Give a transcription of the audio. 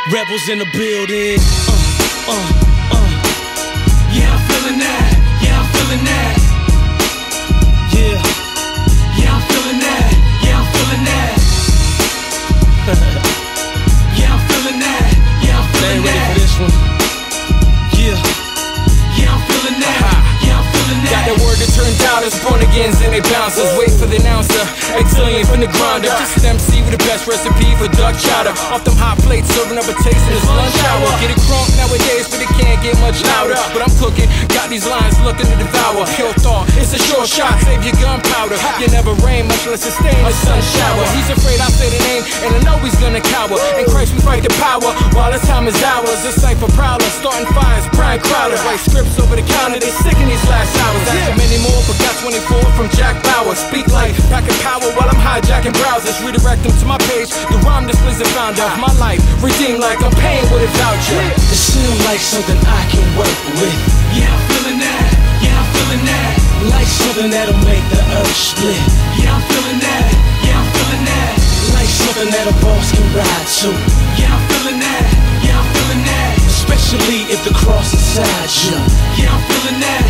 Rebels in the building. Yeah, I'm feeling that. Yeah, I'm feeling that. Yeah. Yeah, I'm feeling that. Yeah, I'm feeling that. Yeah, I'm feeling that. Yeah, I'm feeling that. They ain't ready for this one. Yeah. Yeah, I'm feeling that. Yeah, I'm feeling that. Got that word that turned doubters, born agains and they bouncers. Wait for the announcer, exilian from the grinder. Just an MC with the best recipe for duck chowder. Off them hot plates, serving up a taste in this lunch hour. Get it crunk nowadays, but it can't get much louder. But I'm cooking, got these lines looking to devour. Pure thought, it's a short shot, save your gunpowder. You never rain, much less sustain a sun shower. He's afraid I say the name, and I know he's gonna cower. In Christ we fight the power, while the time is ours. A cipher prowler, starting fires, Brian Crowder. Write scripts over the counter, they sick in these last hours. After many more, but got 24 from Jack Bauer. Speak life, packing power while I'm hijacking browsers. Redirect them to my page, the rhyme displays the founder of my life. Redeemed like I'm paying with a voucher. It seems like something I can work with. Yeah, I'm feeling that. Yeah, I'm feeling that. Like something that'll make the earth split. Yeah, I'm feeling that. Yeah, I'm feeling that. Like something that a boss can ride to. Yeah, I'm feeling that. Yeah, I'm feeling that. Especially if the cross inside you. Yeah, I'm feeling that.